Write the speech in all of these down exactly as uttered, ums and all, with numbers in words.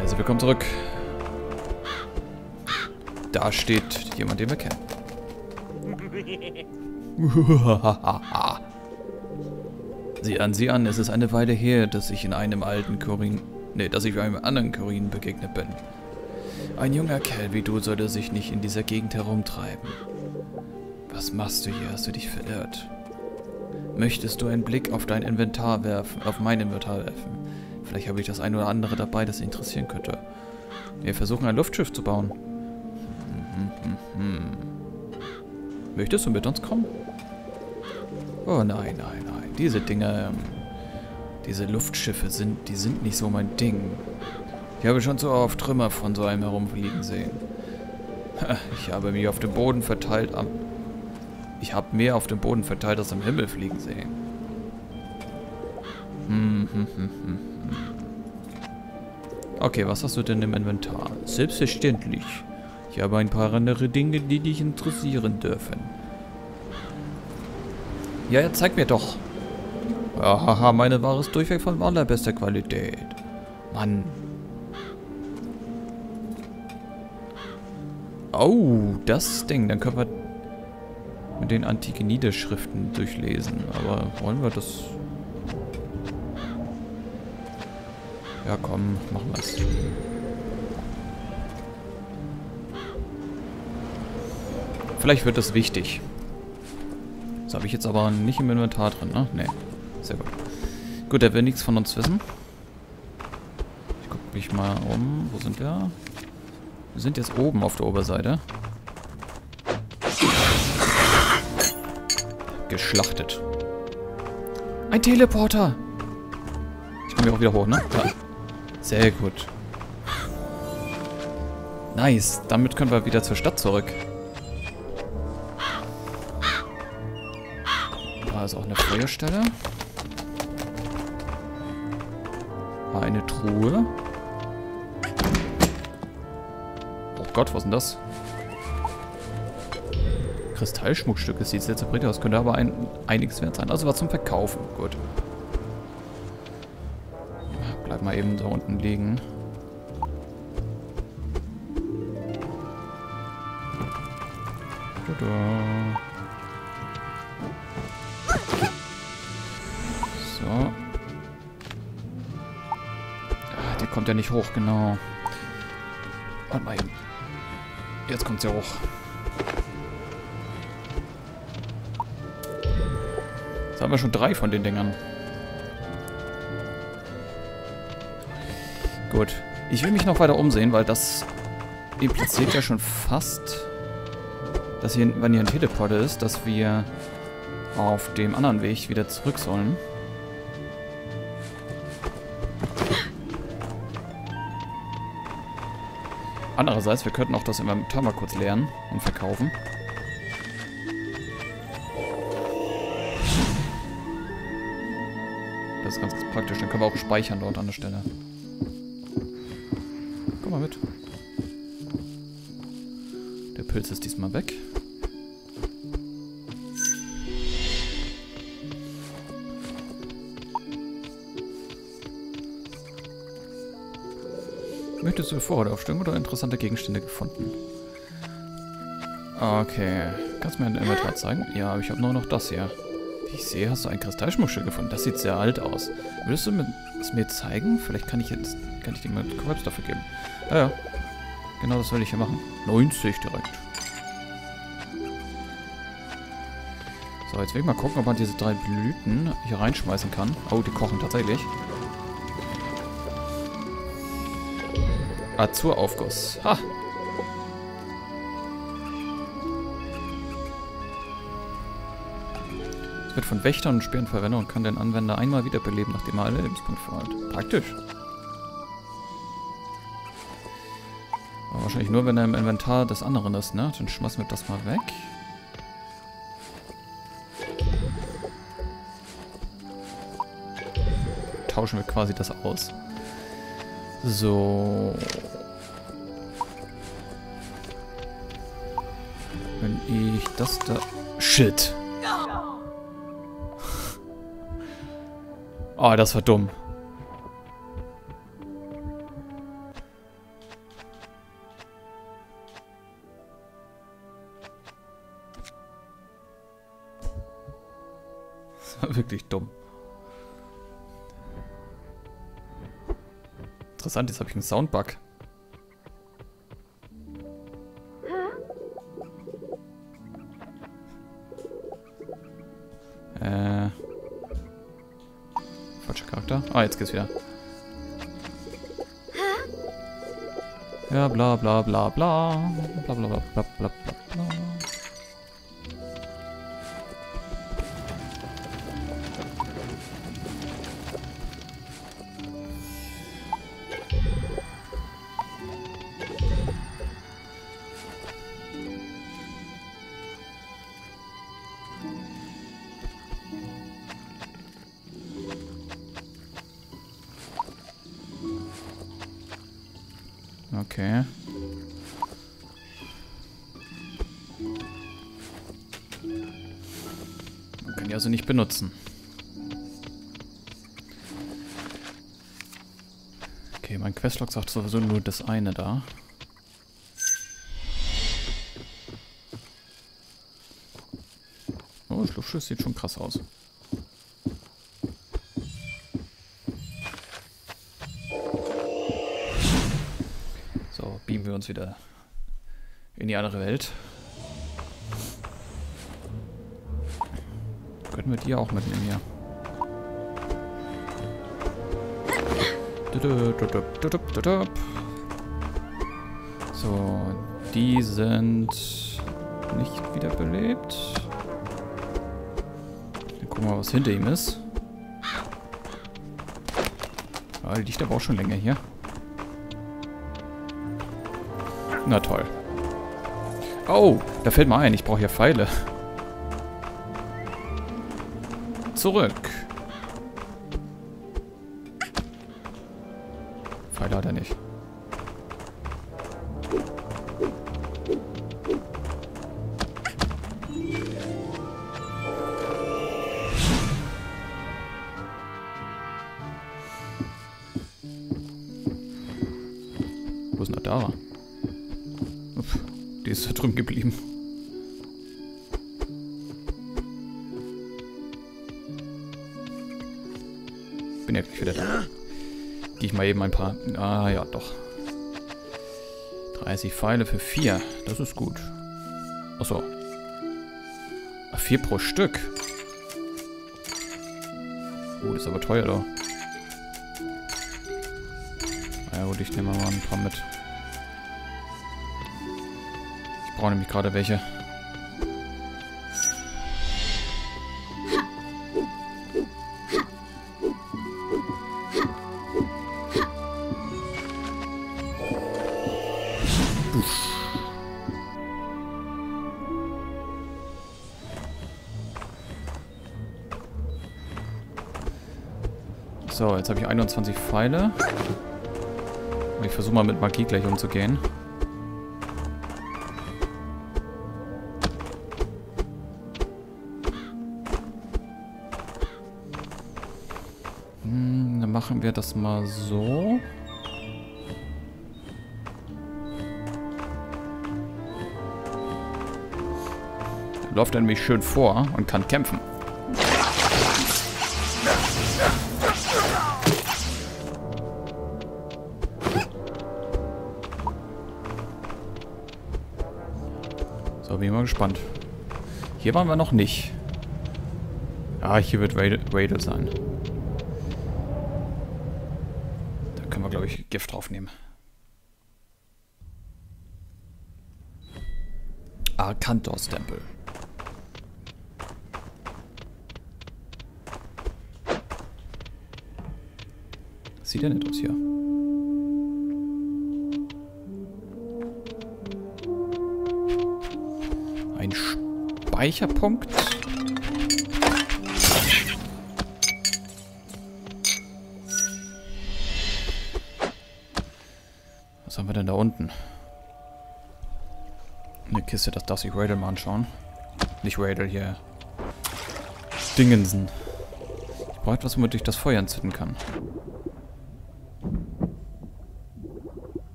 Also, willkommen zurück. Da steht jemand, den wir kennen. Sieh an, sieh an, es ist eine Weile her, dass ich in einem alten Korin... Ne, dass ich einem anderen Korin begegnet bin. Ein junger Kerl wie du sollte sich nicht in dieser Gegend herumtreiben. Was machst du hier? Hast du dich verirrt? Möchtest du einen Blick auf dein Inventar werfen, auf mein Inventar werfen? Vielleicht habe ich das ein oder andere dabei, das dich interessieren könnte. Wir versuchen ein Luftschiff zu bauen. Hm, hm, hm. Möchtest du mit uns kommen? Oh nein, nein, nein. Diese Dinge, ähm, diese Luftschiffe sind, die sind nicht so mein Ding. Ich habe schon so oft Trümmer von so einem herumfliegen sehen. Ich habe mich auf dem Boden verteilt am... Ich habe mehr auf dem Boden verteilt als am Himmel fliegen sehen. Hm, hm, hm, hm, hm. Okay, was hast du denn im Inventar? Selbstverständlich. Ich habe ein paar andere Dinge, die dich interessieren dürfen. Ja, ja, zeig mir doch. Haha, meine Ware ist durchweg von allerbester Qualität. Mann. Oh, das Ding. Dann können wir mit den antiken Niederschriften durchlesen. Aber wollen wir das... Ja, komm, machen wir es. Vielleicht wird das wichtig. Das habe ich jetzt aber nicht im Inventar drin, ne? Ne. Sehr gut. Gut, er will nichts von uns wissen. Ich gucke mich mal um. Wo sind wir? Wir sind jetzt oben auf der Oberseite. Geschlachtet. Ein Teleporter! Ich komme hier auch wieder hoch, ne? Ja. Sehr gut. Nice. Damit können wir wieder zur Stadt zurück. Da ist auch eine Feuerstelle. Eine Truhe. Oh Gott, was ist denn das? Kristallschmuckstücke, sieht sehr zerbrechlich aus. Könnte aber ein, einiges wert sein. Also was zum Verkaufen. Gut. Bleib mal eben da unten liegen. Tada. So. Ah, die kommt ja nicht hoch, genau. Warte mal eben. Jetzt kommt sie hoch. Jetzt haben wir schon drei von den Dingern. Gut. Ich will mich noch weiter umsehen, weil das impliziert ja schon fast, dass hier, wenn hier ein Teleporter ist, dass wir auf dem anderen Weg wieder zurück sollen. Andererseits, wir könnten auch das Inventar mal kurz leeren und verkaufen. Das ist ganz, ganz praktisch. Dann können wir auch speichern dort an der Stelle. Komm mal mit. Der Pilz ist diesmal weg. Möchtest du Vorratsaufstellung oder interessante Gegenstände gefunden? Okay. Kannst du mir ein Inventar zeigen? Ja, aber ich habe nur noch das hier. Wie ich sehe, hast du ein Kristallschmuckstück gefunden. Das sieht sehr alt aus. Würdest du es mir zeigen? Vielleicht kann ich jetzt kann ich dir mal Korps dafür geben. Ja, ja. Genau das will ich hier machen. neunzig direkt. So, jetzt will ich mal gucken, ob man diese drei Blüten hier reinschmeißen kann. Oh, die kochen tatsächlich. Azuraufguss. Ha! Es wird von Wächtern und Speeren verwendet und kann den Anwender einmal wiederbeleben, nachdem er alle Lebenspunkte verliert. Praktisch. Aber wahrscheinlich nur, wenn er im Inventar des anderen ist, ne? Dann schmeißen wir das mal weg. Tauschen wir quasi das aus. So. Wenn ich das da... Shit. Oh, das war dumm. Wirklich dumm. Interessant, jetzt habe ich einen Soundbug. Äh. Falscher Charakter. Ah, jetzt geht's wieder. Ja, bla bla bla bla. Bla bla bla bla bla bla. Okay. Man kann die also nicht benutzen. Okay, mein Questlog sagt sowieso nur das eine da. Oh, Schlupfschuss sieht schon krass aus. Beamen wir uns wieder in die andere Welt. Könnten wir die auch mitnehmen hier. So, die sind nicht wiederbelebt. Dann gucken wir mal, was hinter ihm ist. Ah, die liegt aber auch schon länger hier. Na toll. Oh, da fällt mir ein, ich brauche hier Pfeile. Zurück. Pfeile hat er nicht. Wo ist denn da? Die ist da drüben geblieben. Bin ja gleich wieder da. Gehe ich mal eben ein paar... Ah ja, doch. dreißig Pfeile für vier. Das ist gut. Achso. vier pro Stück. Oh, das ist aber teuer da. Na ja gut, ich nehme mal ein paar mit. Ich brauche nämlich gerade welche. So, jetzt habe ich einundzwanzig Pfeile. Ich versuche mal mit Magie gleich umzugehen. Hm, dann machen wir das mal so. Er läuft er nämlich schön vor und kann kämpfen. So, bin ich mal gespannt. Hier waren wir noch nicht. Ah, hier wird Radel sein. Da können wir, glaube ich, Gift draufnehmen. Arkantos-Tempel. Sieht ja nett aus hier. Ein Speicherpunkt. Was haben wir denn da unten? Eine Kiste, das darf sich Radel mal anschauen. Nicht Radel hier. Dingensen. Ich brauche etwas, womit ich das Feuer entzünden kann.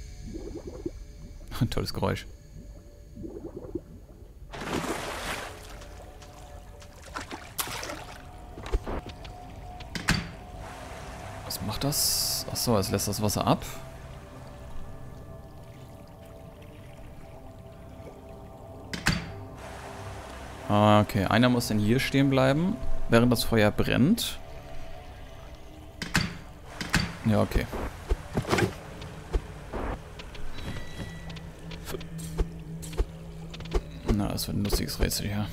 Ein tolles Geräusch. Was macht das? Achso, es lässt das Wasser ab. Okay, einer muss dann hier stehen bleiben, während das Feuer brennt. Ja, okay. Na, das wird ein lustiges Rätsel hier.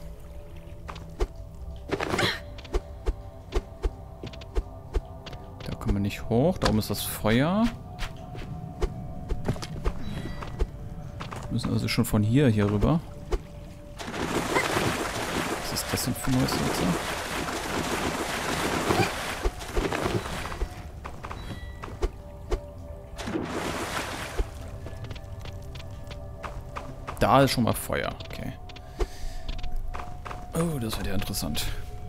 Da kommen wir nicht hoch. Da oben ist das Feuer. Wir müssen also schon von hier hier rüber. Was ist das denn für ein neues Rätsel? Da ist schon mal Feuer. Okay. Oh, das wird ja interessant.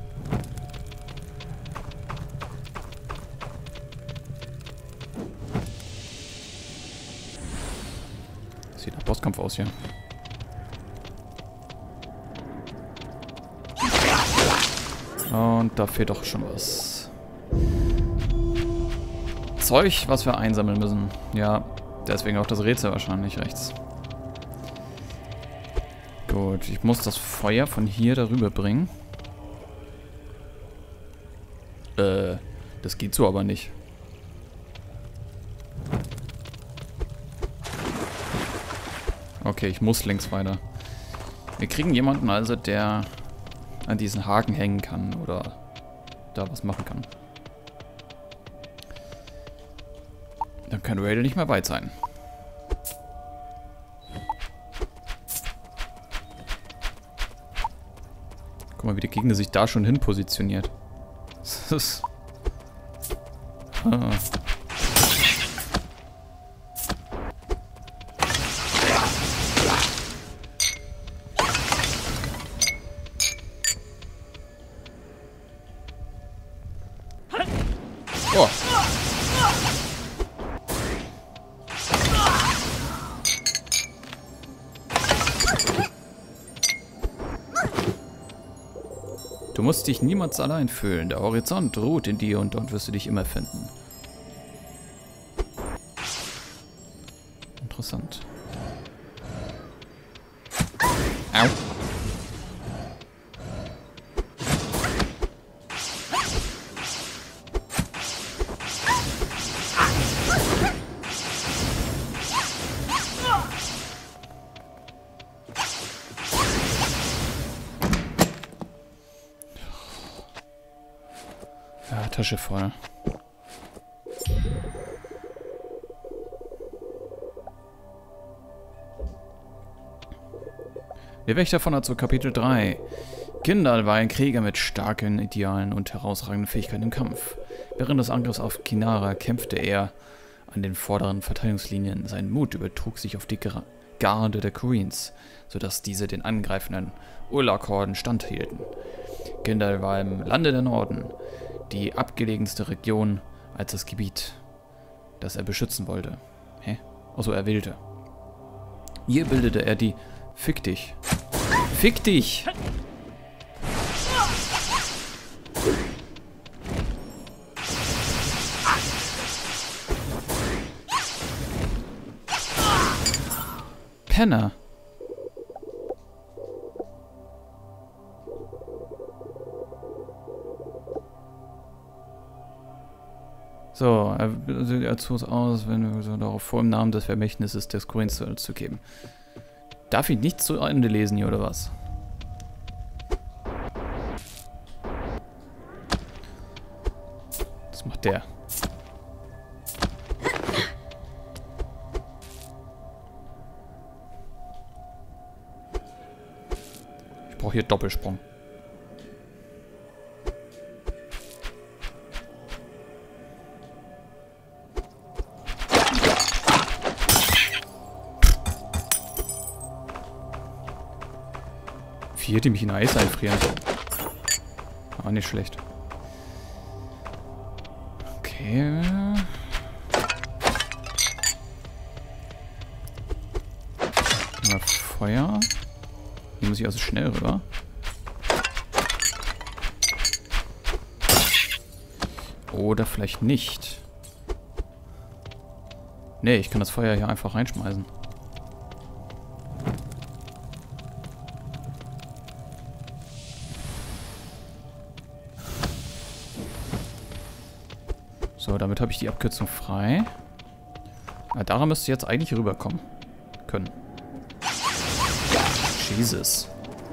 Sieht nach Bosskampf aus hier. Und da fehlt doch schon was. Zeug, was wir einsammeln müssen. Ja, deswegen auch das Rätsel wahrscheinlich rechts. Gut, ich muss das Feuer von hier darüber bringen. Äh, das geht so aber nicht. Okay, ich muss links weiter. Wir kriegen jemanden also, der an diesen Haken hängen kann oder da was machen kann. Dann kann Radel nicht mehr weit sein. Guck mal, wie der Gegner sich da schon hin positioniert. Das ist... Ah. Oh. Du musst dich niemals allein fühlen. Der Horizont ruht in dir und dort wirst du dich immer finden. Interessant. Au. Ja, Tasche voll. Der Wächter von Azur, Kapitel drei. Kindal war ein Krieger mit starken Idealen und herausragenden Fähigkeiten im Kampf. Während des Angriffs auf Kinara kämpfte er an den vorderen Verteidigungslinien. Sein Mut übertrug sich auf die Garde der Queens, sodass diese den angreifenden Urlak-Horden standhielten. Kindal war im Lande der Norden die abgelegenste Region als das Gebiet, das er beschützen wollte. Hä? Also er wählte. Hier bildete er die Fick dich. Fick dich! Penner. So, er er tut aus, wenn wir so darauf vor, im Namen des Vermächtnisses des Queens zu, zu geben. Darf ich nicht zu Ende lesen hier, oder was? Was macht der? Ich brauche hier Doppelsprung. Vier, die mich in Eis einfrieren. Ah, nicht schlecht. Okay. Mal Feuer. Hier muss ich also schnell rüber. Oder vielleicht nicht. Nee, ich kann das Feuer hier einfach reinschmeißen. So, damit habe ich die Abkürzung frei. Ja, daran müsste ich jetzt eigentlich rüberkommen können. Jesus.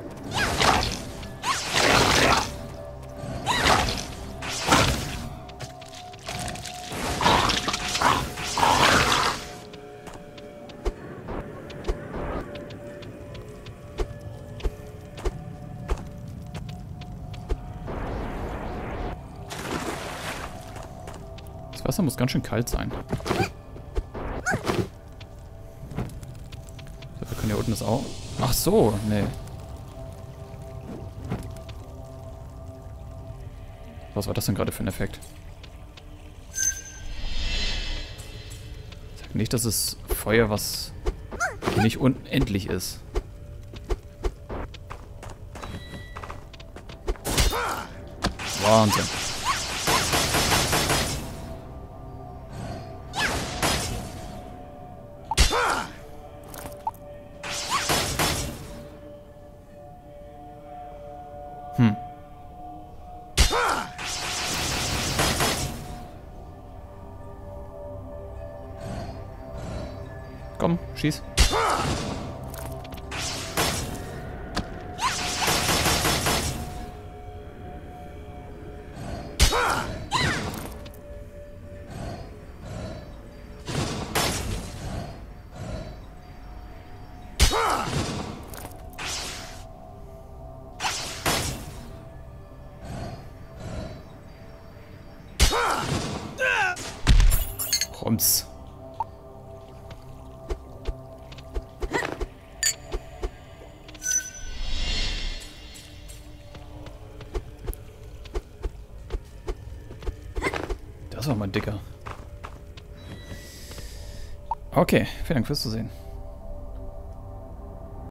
Das Wasser muss ganz schön kalt sein. So, wir können hier unten das auch... Ach so, nee. Was war das denn gerade für ein Effekt? Sag nicht, dass es Feuer, was nicht unendlich ist. Wahnsinn. Hm. Komm, schieß. Rums. Das war mal dicker. Okay, vielen Dank fürs Zusehen.